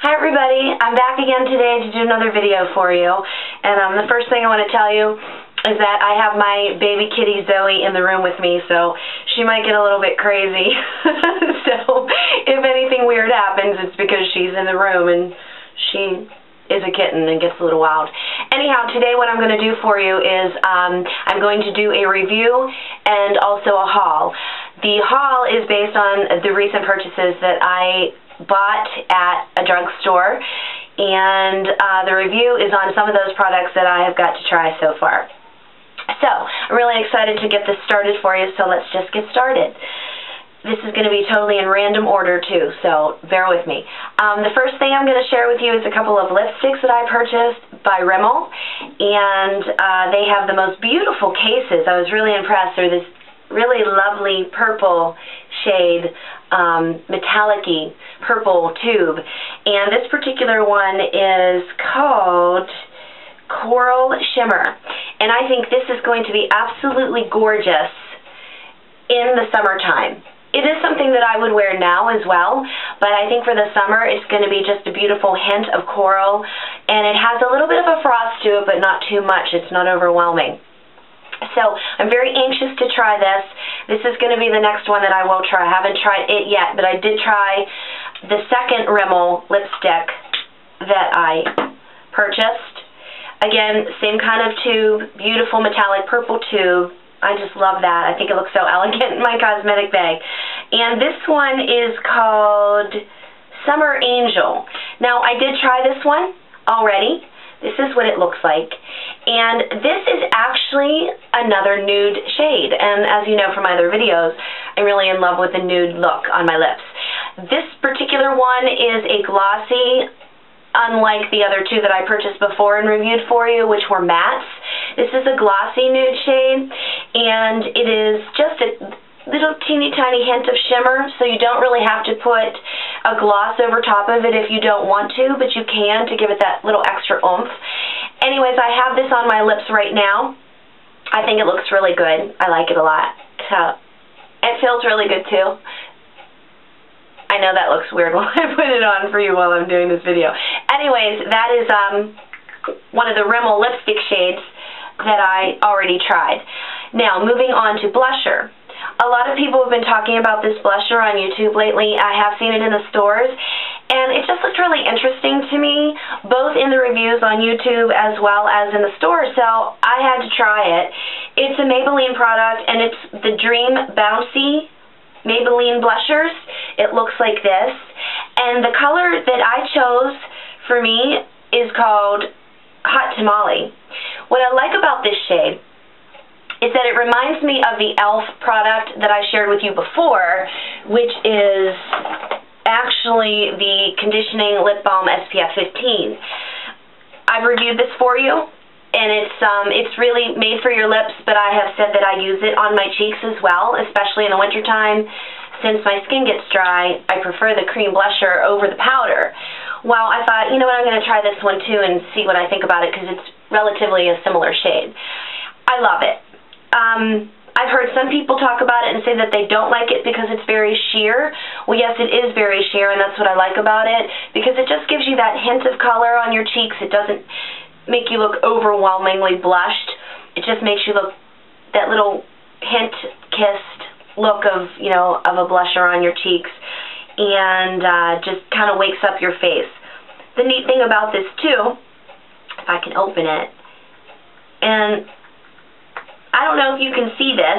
Hi everybody, I'm back again today to do another video for you, and the first thing I want to tell you is that I have my baby kitty Zoe in the room with me, so she might get a little bit crazy. So if anything weird happens, it's because she's in the room and she is a kitten and gets a little wild. Anyhow, today what I'm going to do for you is I'm going to do a review and also a haul. The haul is based on the recent purchases that I bought at a drugstore, and the review is on some of those products that I have got to try so far. So, I'm really excited to get this started for you, so let's just get started. This is going to be totally in random order too, so bear with me. The first thing I'm going to share with you is a couple of lipsticks that I purchased by Rimmel, and they have the most beautiful cases. I was really impressed. They're this really lovely purple shade, metallic-y purple tube, and this particular one is called Coral Shimmer, and I think this is going to be absolutely gorgeous in the summertime. It is something that I would wear now as well, but I think for the summer it's going to be just a beautiful hint of coral, and it has a little bit of a frost to it, but not too much. It's not overwhelming. So I'm very anxious to try this. This is going to be the next one that I will try. I haven't tried it yet, but I did try the second Rimmel lipstick that I purchased. Again, same kind of tube, beautiful metallic purple tube. I just love that. I think it looks so elegant in my cosmetic bag. And this one is called Summer Angel. Now, I did try this one already. This is what it looks like. And this is actually another nude shade. And as you know from my other videos, I'm really in love with the nude look on my lips. This particular one is a glossy, unlike the other two that I purchased before and reviewed for you, which were mattes. This is a glossy nude shade, and it is just a little teeny tiny hint of shimmer, so you don't really have to put a gloss over top of it if you don't want to, but you can to give it that little extra oomph. Anyways, I have this on my lips right now. I think it looks really good. I like it a lot. So it feels really good too. I know that looks weird while I put it on for you while I'm doing this video. Anyways, that is one of the Rimmel lipstick shades that I already tried. Now, moving on to blusher. A lot of people have been talking about this blusher on YouTube lately. I have seen it in the stores, and it just looked really interesting to me, both in the reviews on YouTube as well as in the store, so I had to try it. It's a Maybelline product, and it's the Dream Bouncy Maybelline blushers. It looks like this, and the color that I chose for me is called Hot Tamale. What I like about this shade is that it reminds me of the e.l.f. product that I shared with you before, which is actually the Conditioning Lip Balm SPF 15. I've reviewed this for you, and it's really made for your lips, but I have said that I use it on my cheeks as well, especially in the wintertime. Since my skin gets dry, I prefer the cream blusher over the powder. Well, I thought, you know what, I'm going to try this one too and see what I think about it, because it's relatively a similar shade. I love it. I've heard some people talk about it and say that they don't like it because it's very sheer. Well, yes, it is very sheer, and that's what I like about it, because it just gives you that hint of color on your cheeks. It doesn't make you look overwhelmingly blushed. It just makes you look that little hint-kissed look of, you know, of a blusher on your cheeks, and just kind of wakes up your face. The neat thing about this, too, if I can open it, and I don't know if you can see this,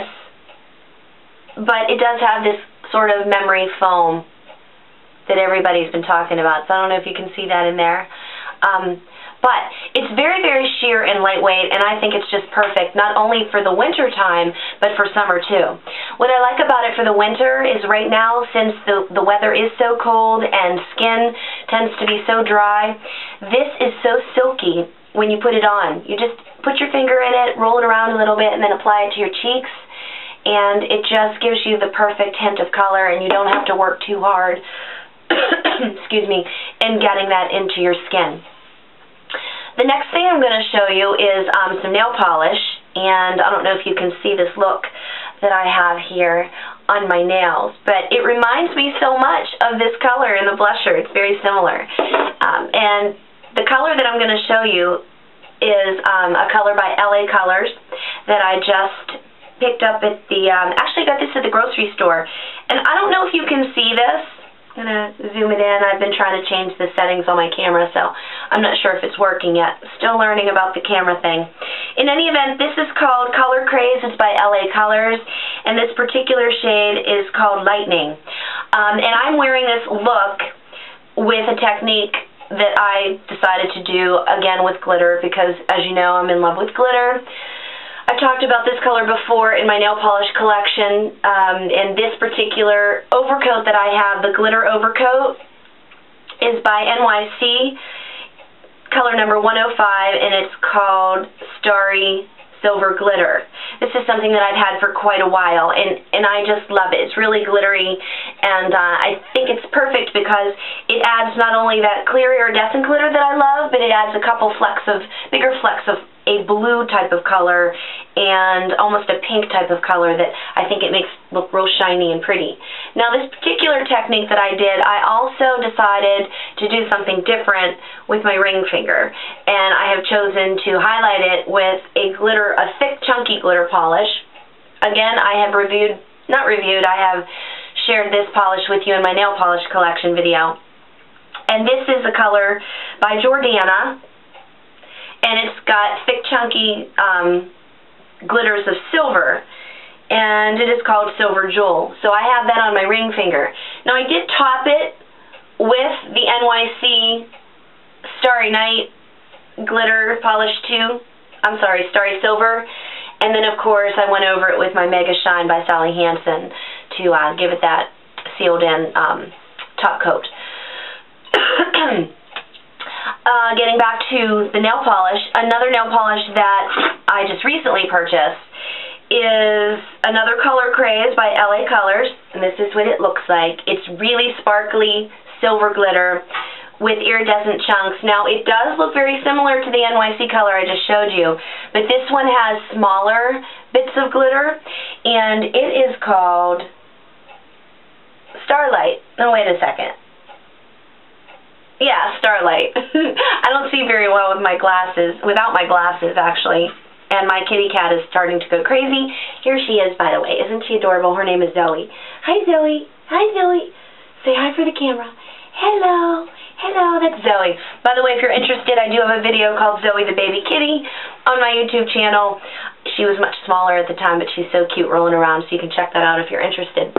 but it does have this sort of memory foam that everybody's been talking about, so I don't know if you can see that in there. But it's very, very sheer and lightweight, and I think it's just perfect, not only for the winter time, but for summer too. What I like about it for the winter is right now, since the weather is so cold and skin tends to be so dry, this is so silky when you put it on. You just put your finger in it, roll it around a little bit, and then apply it to your cheeks, and it just gives you the perfect hint of color, and you don't have to work too hard excuse me, in getting that into your skin. The next thing I'm going to show you is some nail polish, and I don't know if you can see this look that I have here on my nails, but it reminds me so much of this color in the blusher. It's very similar. And the color that I'm going to show you is a color by LA Colors that I just picked up at the, actually got this at the grocery store. And I don't know if you can see this. I'm going to zoom it in. I've been trying to change the settings on my camera, so I'm not sure if it's working yet. Still learning about the camera thing. In any event, this is called Color Craze. It's by LA Colors, and this particular shade is called Lightning. And I'm wearing this look with a technique that I decided to do, again, with glitter, because, as you know, I'm in love with glitter. I've talked about this color before in my nail polish collection, and this particular overcoat that I have, the glitter overcoat, is by NYC, color number 105, and it's called Starry Silver Glitter. This is something that I've had for quite a while, and I just love it. It's really glittery, and I think it's perfect because it adds not only that clear iridescent glitter that I love, but it adds a couple bigger flecks of a blue type of color and almost a pink type of color that I think it makes look real shiny and pretty. Now, this particular technique that I did, I also decided to do something different with my ring finger, and I have chosen to highlight it with a thick, chunky glitter polish. Again, I have I have shared this polish with you in my nail polish collection video. And this is a color by Jordana, and it's got thick, chunky glitters of silver, and it is called Silver Jewel. So I have that on my ring finger. Now, I did top it with the NYC Starry Night glitter polish too. I'm sorry, Starry Silver. And then, of course, I went over it with my Mega Shine by Sally Hansen to give it that sealed-in top coat. Getting back to the nail polish, another nail polish that I just recently purchased is another Color Craze by LA Colors, and this is what it looks like. It's really sparkly silver glitter with iridescent chunks. Now, it does look very similar to the NYC color I just showed you, but this one has smaller bits of glitter, and it is called Starlight. Oh, wait a second. Yeah, Starlight. I don't see very well with my glasses, without my glasses, actually. And my kitty cat is starting to go crazy. Here she is, by the way. Isn't she adorable? Her name is Zoe. Hi, Zoe. Hi, Zoe. Say hi for the camera. Hello. Hello, that's Zoe. By the way, if you're interested, I do have a video called Zoe the Baby Kitty on my YouTube channel. She was much smaller at the time, but she's so cute rolling around, so you can check that out if you're interested.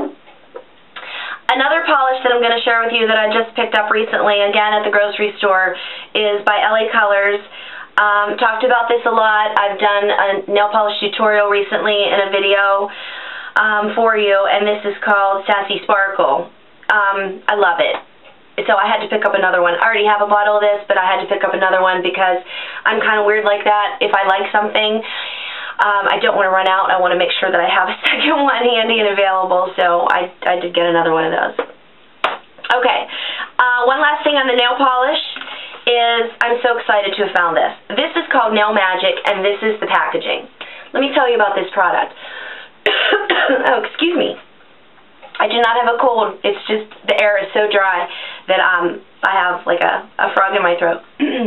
Another polish that I'm going to share with you that I just picked up recently, again at the grocery store, is by LA Colors. Talked about this a lot. I've done a nail polish tutorial recently in a video for you, and this is called Sassy Sparkle. I love it. So I had to pick up another one. I already have a bottle of this, but I had to pick up another one because I'm kind of weird like that. If I like something, I don't want to run out. I want to make sure that I have a second one handy and available, so I did get another one of those. Okay, one last thing on the nail polish is I'm so excited to have found this. This is called Nail Magic, and this is the packaging. Let me tell you about this product. Oh, excuse me. I do not have a cold. It's just the air is so dry that I have like a frog in my throat.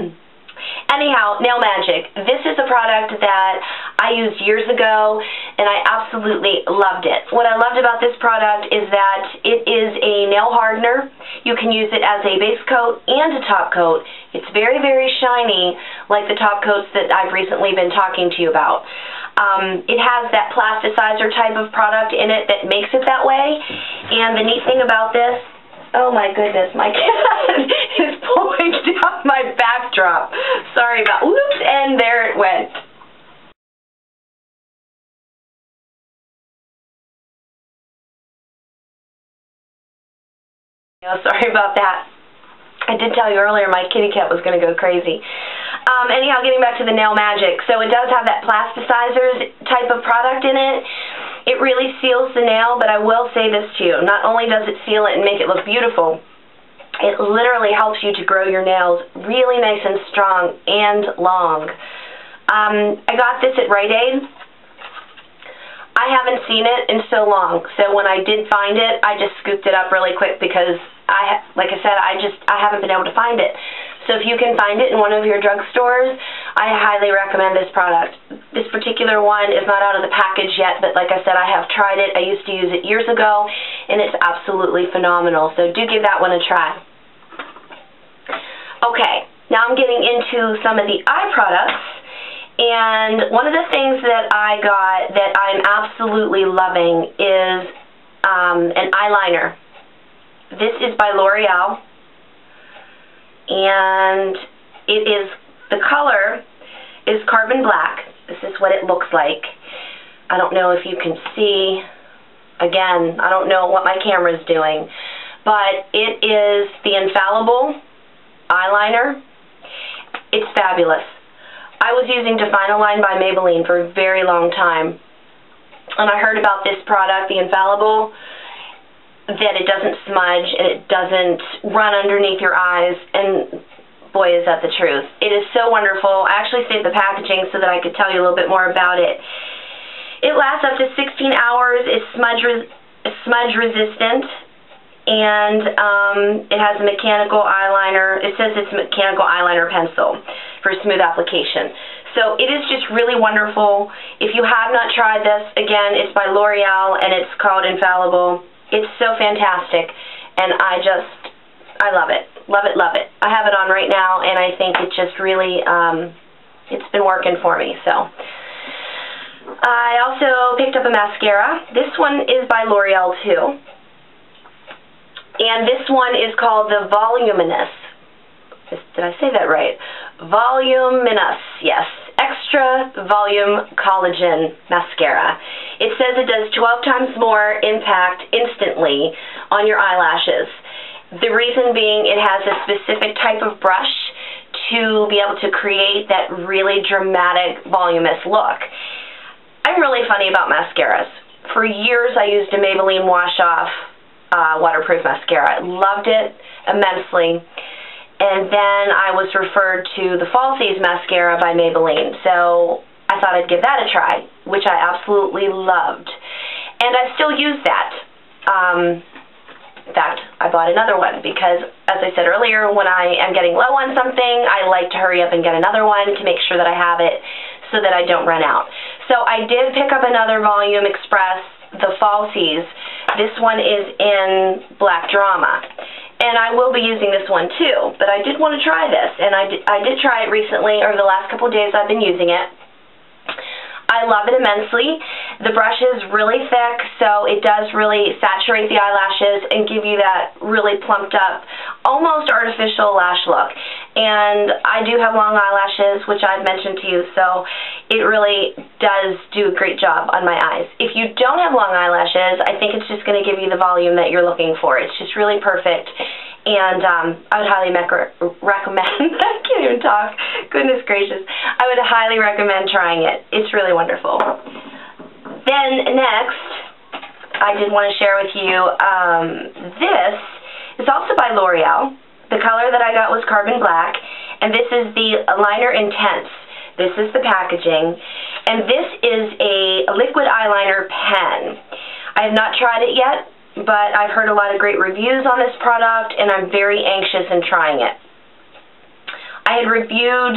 Anyhow, Nail Magic. This is a product that I used years ago, and I absolutely loved it. What I loved about this product is that it is a nail hardener. You can use it as a base coat and a top coat. It's very, very shiny, like the top coats that I've recently been talking to you about. It has that plasticizer type of product in it that makes it that way. And the neat thing about this, oh my goodness, my cat is pulling down my backdrop. Sorry about, whoops, and there it went. Oh, sorry about that. I did tell you earlier my kitty cat was going to go crazy. Anyhow, getting back to the Nail Magic. So it does have that plasticizer type of product in it. It really seals the nail, but I will say this to you. Not only does it seal it and make it look beautiful, it literally helps you to grow your nails really nice and strong and long. I got this at Rite Aid. I haven't seen it in so long, so when I did find it, I just scooped it up really quick because like I said, I haven't been able to find it. So if you can find it in one of your drugstores, I highly recommend this product. This particular one is not out of the package yet, but like I said, I have tried it. I used to use it years ago, and it's absolutely phenomenal. So do give that one a try. Okay, now I'm getting into some of the eye products. And one of the things that I got that I'm absolutely loving is an eyeliner. This is by L'Oreal. And the color is carbon black. This is what it looks like. I don't know if you can see. Again, I don't know what my camera's doing. But it is the Infallible eyeliner. It's fabulous. I was using Define a Line by Maybelline for a very long time. And I heard about this product, the Infallible, that it doesn't smudge and it doesn't run underneath your eyes, and boy, is that the truth. It is so wonderful. I actually saved the packaging so that I could tell you a little bit more about it. It lasts up to 16 hours. It's smudge resistant, and it has a mechanical eyeliner. It says it's a mechanical eyeliner pencil for smooth application. So it is just really wonderful. If you have not tried this, again, it's by L'Oreal and it's called Infallible. It's so fantastic, and I love it. Love it, love it. I have it on right now, and I think it just really, it's been working for me. So I also picked up a mascara. This one is by L'Oreal too, and this one is called the Voluminous. Did I say that right? Voluminous, yes. Extra Volume Collagen Mascara. It says it does 12 times more impact instantly on your eyelashes. The reason being it has a specific type of brush to be able to create that really dramatic, voluminous look. I'm really funny about mascaras. For years I used a Maybelline Wash Off waterproof mascara. I loved it immensely. And then I was referred to the Falsies mascara by Maybelline, so I thought I'd give that a try, which I absolutely loved. And I still use that. In fact, I bought another one because, as I said earlier, when I am getting low on something, I like to hurry up and get another one to make sure that I have it so that I don't run out. So I did pick up another Volume Express, the Falsies. This one is in Black Drama. And I will be using this one too, but I did want to try this, and I did try it recently. Over the last couple of days I've been using it. I love it immensely. The brush is really thick, so it does really saturate the eyelashes and give you that really plumped up, almost artificial lash look. And I do have long eyelashes, which I've mentioned to you, so it really does do a great job on my eyes. If you don't have long eyelashes, I think it's just going to give you the volume that you're looking for. It's just really perfect. And I would highly recommend, I can't even talk, goodness gracious, I would highly recommend trying it. It's really wonderful. Then next, I did want to share with you, this is also by L'Oreal. The color that I got was Carbon Black, and this is the Liner Intense. This is the packaging, and this is a liquid eyeliner pen. I have not tried it yet, but I've heard a lot of great reviews on this product, and I'm very anxious in trying it. I had reviewed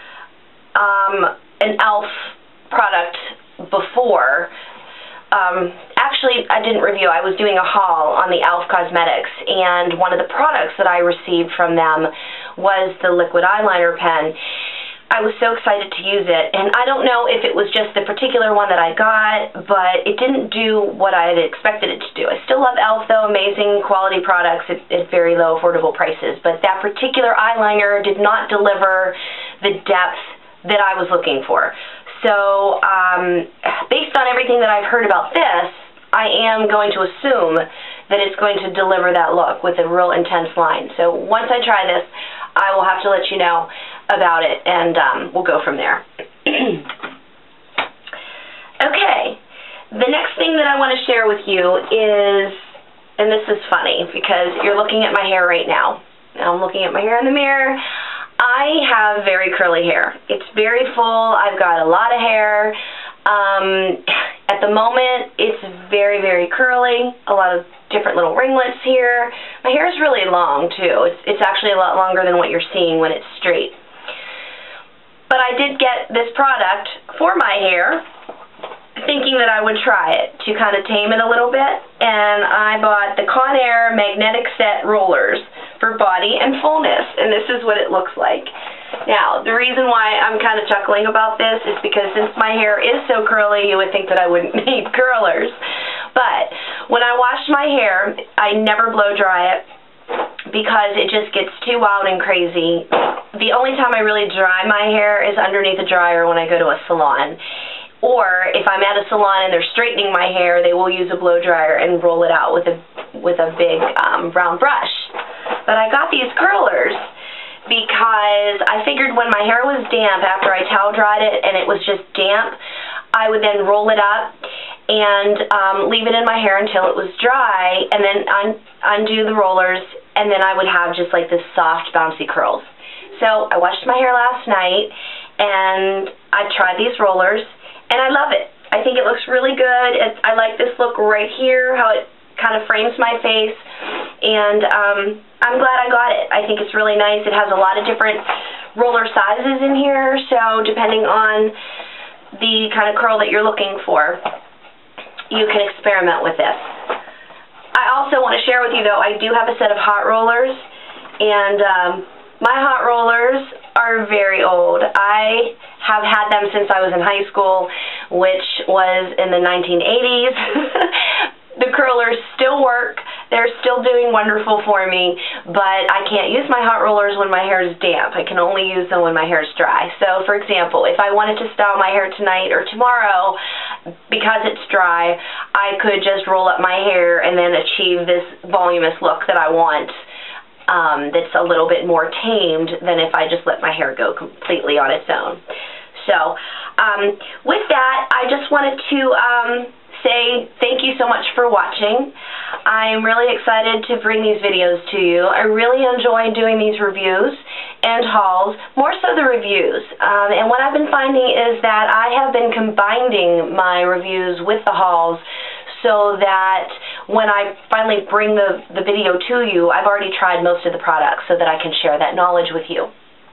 an e.l.f. product before. Actually, I didn't review. I was doing a haul on the e.l.f. Cosmetics, and one of the products that I received from them was the liquid eyeliner pen. I was so excited to use it, and I don't know if it was just the particular one that I got, but it didn't do what I had expected it to do. I still love e.l.f. though, amazing quality products at very low affordable prices, but that particular eyeliner did not deliver the depth that I was looking for. So based on everything that I've heard about this, I am going to assume that it's going to deliver that look with a real intense line. So once I try this, I will have to let you know about it, and we'll go from there. Okay, the next thing that I want to share with you is, and this is funny because you're looking at my hair right now. I'm looking at my hair in the mirror. I have very curly hair. It's very full. I've got a lot of hair. At the moment, it's very, very curly, a lot of different little ringlets here. My hair is really long too. It's actually a lot longer than what you're seeing when it's straight. But I did get this product for my hair, thinking that I would try it to kind of tame it a little bit, and I bought the Conair Magnetic Set Rollers for body and fullness, and this is what it looks like. Now, the reason why I'm kind of chuckling about this is because since my hair is so curly, you would think that I wouldn't need curlers. But when I wash my hair, I never blow dry it because it just gets too wild and crazy. The only time I really dry my hair is underneath a dryer when I go to a salon. Or if I'm at a salon and they're straightening my hair, they will use a blow dryer and roll it out with a big round brush. But I got these curlers because I figured when my hair was damp after I towel dried it and it was just damp, I would then roll it up and leave it in my hair until it was dry, and then undo the rollers, and then I would have just like this soft, bouncy curls. So I washed my hair last night, and I tried these rollers, and I love it. I think it looks really good. I like this look right here, how it kind of frames my face, and I'm glad I got it. I think it's really nice. It has a lot of different roller sizes in here, so depending on the kind of curl that you're looking for, you can experiment with this. I also want to share with you, though, I do have a set of hot rollers, and my hot rollers are very old. I have had them since I was in high school, which was in the 1980s. The curlers still work. They're still doing wonderful for me, but I can't use my hot rollers when my hair is damp. I can only use them when my hair is dry. So, for example, if I wanted to style my hair tonight or tomorrow, because it's dry, I could just roll up my hair and then achieve this voluminous look that I want. That's a little bit more tamed than if I just let my hair go completely on its own. So, with that, I just wanted to say thank you so much for watching. I'm really excited to bring these videos to you. I really enjoy doing these reviews and hauls, more so the reviews. And what I've been finding is that I have been combining my reviews with the hauls so that when I finally bring the video to you, I've already tried most of the products so that I can share that knowledge with you.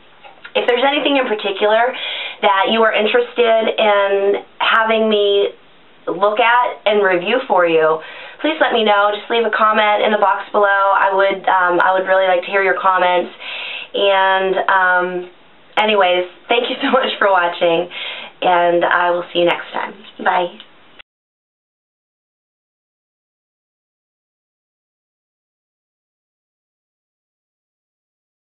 If there's anything in particular that you are interested in having me look at and review for you, please let me know. Just leave a comment in the box below. I would really like to hear your comments. And anyways, thank you so much for watching, and I will see you next time. Bye.